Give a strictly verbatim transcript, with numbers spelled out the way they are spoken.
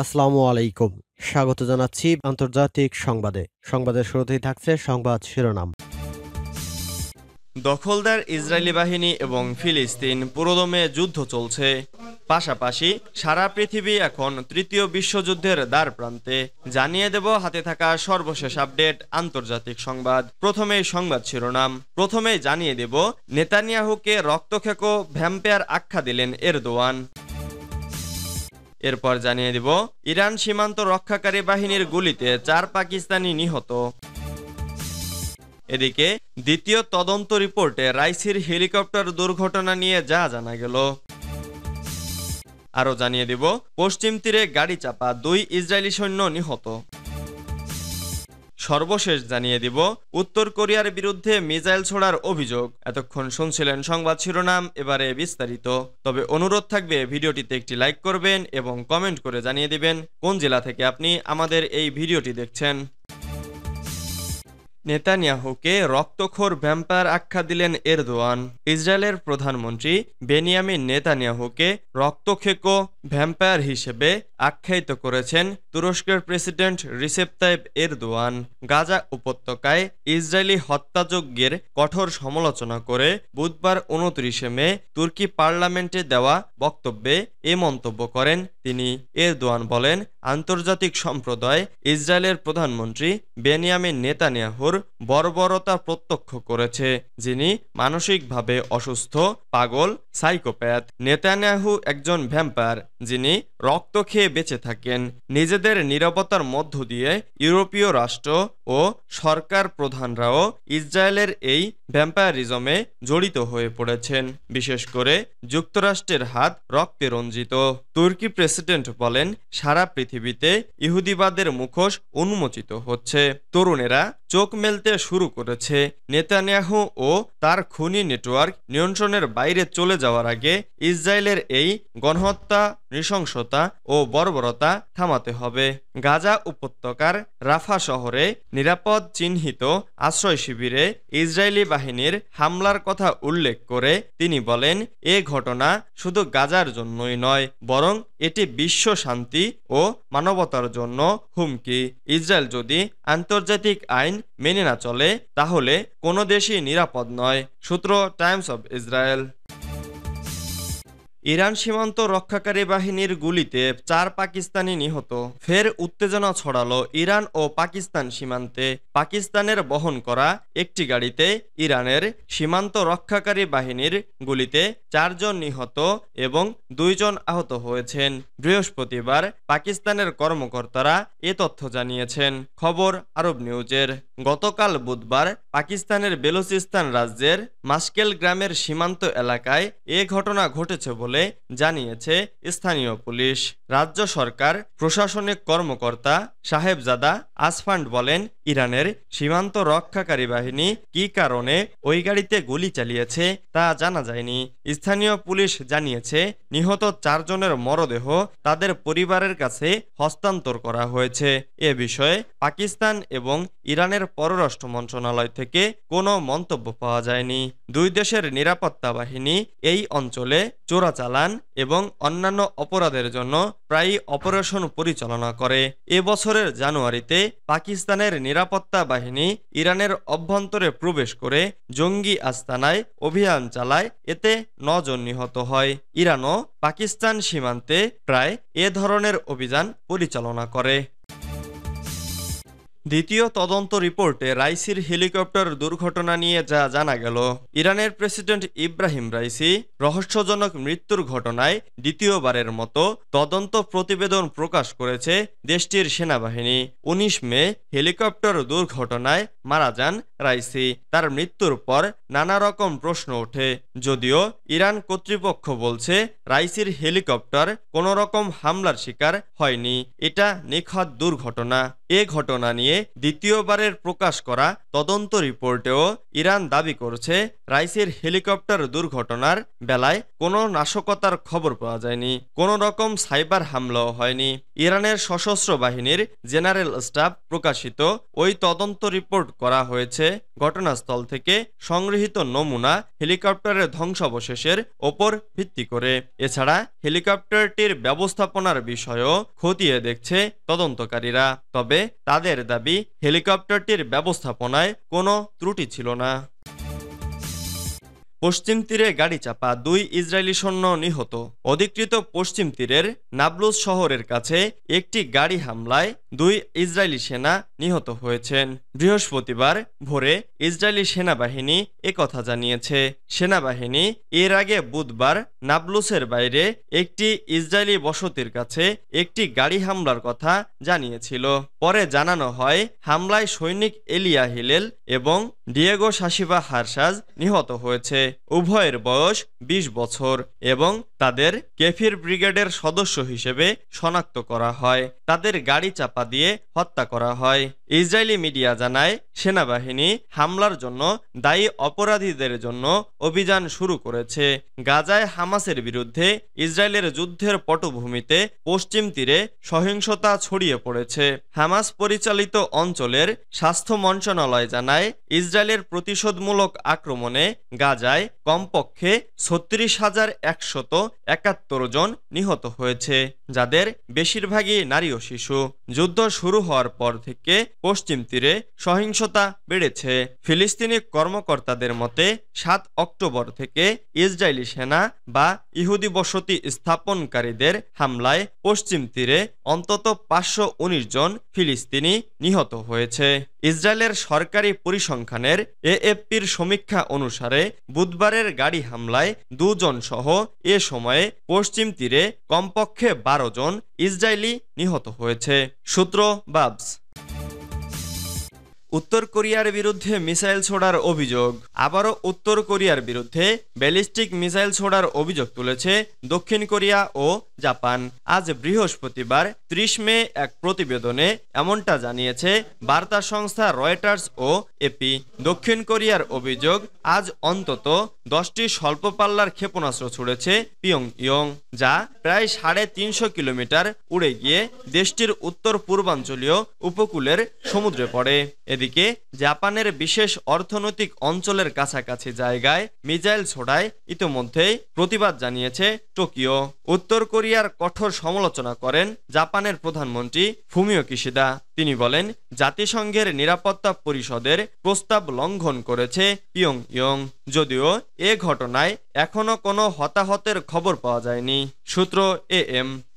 আসসালামু আলাইকুম। স্বাগত জানাচ্ছি আন্তর্জাতিক সংবাদে। সংবাদের শুরুতেই থাকছে সংবাদ শিরোনাম। দখলদার ইসরায়েলি বাহিনী এবং ফিলিস্তিন পুরোদমে যুদ্ধ চলছে। পাশাপাশি সারা পৃথিবী এখন তৃতীয় বিশ্বযুদ্ধের দ্বার প্রান্তে। জানিয়ে দেব হাতে থাকা সর্বশেষ আপডেট আন্তর্জাতিক সংবাদ। প্রথমেই সংবাদ শিরোনাম। প্রথমেই জানিয়ে দেব নেতানিয়াহুকে রক্তখেকো ভ্যাম্পায়ার আখ্যা দিলেন এরদোয়ান। এরপর জানিয়ে দেব ইরান সীমান্ত রক্ষাকারী বাহিনীর গুলিতে চার পাকিস্তানি নিহত। এদিকে দ্বিতীয় তদন্ত রিপোর্টে রাইসির হেলিকপ্টার দুর্ঘটনা নিয়ে যা জানা গেল। আরও জানিয়ে দেব পশ্চিম তীরে গাড়ি চাপা দুই ইসরায়েলি সৈন্য নিহত। সর্বশেষ জানিয়ে দিব উত্তর কোরিয়ার বিরুদ্ধে মিসাইল ছোড়ার অভিযোগ। এতক্ষণ শুনছিলেন সংবাদ শিরোনাম, এবারে বিস্তারিত। তবে অনুরোধ থাকবে ভিডিওটিতে একটি লাইক করবেন এবং কমেন্ট করে জানিয়ে দিবেন কোন জেলা থেকে আপনি আমাদের এই ভিডিওটি দেখছেন। নেতানিয়াহুকে রক্তখোর ভ্যাম্পায়ার আখ্যা দিলেন এরদোয়ান। ইসরায়েলের প্রধানমন্ত্রী বেনিয়ামিন নেতানিয়াহুকে রক্তখেকো ভ্যাম্পায়ার হিসেবে আখ্যায়িত করেছেন তুরস্কের president Recep Tayyip Erdogan. Gaza উপত্যকায় ইসরায়েলি হত্যাযজ্ঞের কঠোর সমালোচনা করে বুধবার উনত্রিশে মে তুর্কি পার্লামেন্টে দেওয়া বক্তব্যে এ মন্তব্য করেন তিনি। এরদোয়ান বলেন, আন্তর্জাতিক সম্প্রদায় ইসরায়েলের প্রধানমন্ত্রী বেনিয়ামিন নেতানিয়াহুর বর্বরতা প্রত্যক্ষ করেছে, যিনি মানসিকভাবে অসুস্থ, পাগল, সাইকোপ্যাথ। নেতানিয়াহু একজন ভ্যাম্পায়ার, যিনি রক্ত খেয়ে বেঁচে থাকেন। নিজেদের নীরবতার মধ্য দিয়ে ইউরোপীয় রাষ্ট্র ও সরকার প্রধানরাও ইসরায়েলের এই ভ্যাম্পায়ারিজমে জড়িত হয়ে পড়েছেন। বিশেষ করে যুক্তরাষ্ট্রের হাত রক্তে রঞ্জিত। তুর্কি প্রেসিডেন্ট বলেন, সারা পৃথিবীতে ইহুদিবাদের মুখোশ উন্মোচিত হচ্ছে। তরুণেরা চোখ মেলতে শুরু করেছে। নেতানিয়াহু ও তার খুনি নেটওয়ার্ক নিয়ন্ত্রণের বাইরে চলে যাওয়ার আগে ইসরায়েলের এই গণহত্যা, নৃশংসতা ও বর্বরতা থামাতে হবে। গাজা উপত্যকার রাফা শহরে নিরাপদ চিহ্নিত আশ্রয় শিবিরে ইসরায়েলি বাহিনীর হামলার কথা উল্লেখ করে তিনি বলেন, এ ঘটনা শুধু গাজার জন্যই নয়, বরং এটি বিশ্ব শান্তি ও মানবতার জন্য হুমকি। ইসরায়েল যদি আন্তর্জাতিক আইন মেনে না চলে, তাহলে কোনো দেশই নিরাপদ নয়। সূত্র টাইমস অব ইসরায়েল। ইরান সীমান্ত রক্ষাকারী বাহিনীর গুলিতে চার পাকিস্তানি নিহত। ফের উত্তেজনা ছড়ালো ইরান ও পাকিস্তান সীমান্তে। পাকিস্তানের বহন করা একটি গাড়িতে ইরানের সীমান্ত রক্ষাকারী বাহিনীর গুলিতে চারজন নিহত এবং দুইজন আহত হয়েছেন। বৃহস্পতিবার পাকিস্তানের কর্মকর্তারা এ তথ্য জানিয়েছেন। খবর আরব নিউজের। গতকাল বুধবার পাকিস্তানের বেলুচিস্তান রাজ্যের মাসকেল গ্রামের সীমান্ত এলাকায় এ ঘটনা ঘটেছে বলে জানিয়েছে স্থানীয় পুলিশ। রাজ্য সরকার প্রশাসনিক কর্মকর্তা সাহেবজাদা আসফান্ড বলেন, ইরানের সীমান্ত রক্ষাকারী বাহিনী কি কারণে ওই গাড়িতে গুলি চালিয়েছে তা জানা যায়নি। স্থানীয় পুলিশ জানিয়েছে, নিহত চারজনের মরদেহ তাদের পরিবারের কাছে হস্তান্তর করা হয়েছে। এ বিষয়ে পাকিস্তান এবং ইরানের পররাষ্ট্র মন্ত্রণালয় থেকে কোনো মন্তব্য পাওয়া যায়নি। দুই দেশের নিরাপত্তা বাহিনী এই অঞ্চলে চোরাচালান এবং অন্যান্য অপরাধের জন্য প্রায়ই অপারেশন পরিচালনা করে। এ বছরের জানুয়ারিতে পাকিস্তানের নিরাপত্তা বাহিনী ইরানের অভ্যন্তরে প্রবেশ করে জঙ্গি আস্তানায় অভিযান চালায়, এতে নজন নিহত হয়। ইরানও পাকিস্তান সীমান্তে প্রায় এ ধরনের অভিযান পরিচালনা করে। দ্বিতীয় তদন্ত রিপোর্টে রাইসির হেলিকপ্টার দুর্ঘটনা নিয়ে যা জানা গেল। ইরানের প্রেসিডেন্ট ইব্রাহিম রাইসি রহস্যজনক মৃত্যুর ঘটনায় দ্বিতীয়বারের মতো তদন্ত প্রতিবেদন প্রকাশ করেছে দেশটির সেনাবাহিনী। উনিশ মে হেলিকপ্টার দুর্ঘটনায় মারা যান রাইসি। তার মৃত্যুর পর নানা রকম প্রশ্ন ওঠে। যদিও ইরান কর্তৃপক্ষ বলছে, রাইসির হেলিকপ্টার কোনো রকম হামলার শিকার হয়নি, এটা নিখুঁত দুর্ঘটনা। এ ঘটনা নিয়ে দ্বিতীয়বারের প্রকাশ করা তদন্ত রিপোর্টেও ইরান দাবি করছে, রাইসির হেলিকপ্টার দুর্ঘটনার বেলায় কোনো নাশকতার খবর পাওয়া যায়নি, কোনো রকম সাইবার হামলাও হয়নি। ইরানের সশস্ত্র বাহিনীর জেনারেল স্টাফ প্রকাশিত ওই তদন্ত রিপোর্ট করা হয়েছে ঘটনাস্থল থেকে সংগৃহীত নমুনা হেলিকপ্টারের ধ্বংসাবশেষের ওপর ভিত্তি করে। এছাড়া হেলিকপ্টারটির ব্যবস্থাপনার বিষয়েও খতিয়ে দেখছে তদন্তকারীরা। তবে তাদের দাবি, হেলিকপ্টারটির ব্যবস্থাপনায় কোনো ত্রুটি ছিল না। পশ্চিম তীরে গাড়ি চাপা দুই ইসরায়েলি সৈন্য নিহত। অধিকৃত পশ্চিম তীরের নাবলুস শহরের কাছে একটি গাড়ি হামলায় দুই ইসরায়েলি সেনা নিহত হয়েছেন। বৃহস্পতিবার ভোরে ইসরায়েলি সেনাবাহিনী একথা জানিয়েছে। সেনাবাহিনী এর আগে বুধবার নাবলুসের বাইরে একটি ইসরায়েলি বসতির কাছে একটি গাড়ি হামলার কথা জানিয়েছিল। পরে জানানো হয়, হামলায় সৈনিক এলিয়া হিলেল এবং ডিয়েগো শাসিবা হারসাজ নিহত হয়েছে। উভয়ের বয়স বিশ বছর এবং তাদের কেফির ব্রিগেডের সদস্য হিসেবে শনাক্ত করা হয়। তাদের গাড়ি চাপা দিয়ে হত্যা করা হয়। ইসরায়েলি মিডিয়া জানায়, সেনাবাহিনী হামলার জন্য দায়ী অপরাধীদের জন্য অভিযান শুরু করেছে। গাজায় হামাসের বিরুদ্ধে ইসরায়েলের যুদ্ধের পটভূমিতে পশ্চিম তীরে সহিংসতা ছড়িয়ে পড়েছে। হামাস পরিচালিত অঞ্চলের স্বাস্থ্য মন্ত্রণালয় জানায়, ইসরায়েলের প্রতিশোধমূলক আক্রমণে গাজায় কমপক্ষে ছত্রিশ হাজার একশত একাত্তর জন নিহত হয়েছে, যাদের বেশিরভাগই নারী ও শিশু। যুদ্ধ শুরু হওয়ার পর থেকে পশ্চিম তীরে সহিংসতা বেড়েছে। ফিলিস্তিনি কর্মকর্তাদের মতে সাত অক্টোবর থেকে ইসরায়েলি সেনা বা ইহুদি বসতি স্থাপনকারীদের হামলায় পশ্চিম তীরে অন্তত পাঁচশো উনিশ জন ফিলিস্তিনি নিহত হয়েছে। ইসরায়েলের সরকারি পরিসংখ্যানের এএফপির সমীক্ষা অনুসারে বুধবারের গাড়ি হামলায় দুজন সহ এ সময়ে পশ্চিম তীরে কমপক্ষে বারো জন ইসরায়েলি নিহত হয়েছে। সূত্র বাবস। উত্তর কোরিয়ার বিরুদ্ধে মিসাইল ছোড়ার অভিযোগ। আবারও উত্তর কোরিয়ার বিরুদ্ধে ব্যালিস্টিক মিসাইল ছোড়ার অভিযোগ তুলেছে দক্ষিণ কোরিয়া ও জাপান। আজ বৃহস্পতিবার ত্রিশ মে এক প্রতিবেদনে এমনটা জানিয়েছে বার্তা সংস্থা রয়টার্স ও এপি। দক্ষিণ কোরিয়ার অভিযোগ, আজ অন্তত দশটি স্বল্প পাল্লার ক্ষেপণাস্ত্র ছুড়েছে পিয়ংইয়ং, যা প্রায় সাড়ে তিনশো কিলোমিটার উড়ে গিয়ে দেশটির উত্তর পূর্বাঞ্চলীয় উপকূলের সমুদ্রে পড়ে। এদিকে জাপানের বিশেষ অর্থনৈতিক অঞ্চলের কাছাকাছি জায়গায় মিসাইল ছোড়ায় ইতোমধ্যেই প্রতিবাদ জানিয়েছে টোকিও। উত্তর কোরিয়ার কঠোর সমালোচনা করেন জাপানের প্রধানমন্ত্রী ফুমিও কিশিদা। তিনি বলেন, জাতিসংঘের নিরাপত্তা পরিষদের প্রস্তাব লঙ্ঘন করেছে পিয়ংইয়ং। যদিও এ ঘটনায় এখনো কোনো হতাহতের খবর পাওয়া যায়নি। সূত্র এএম।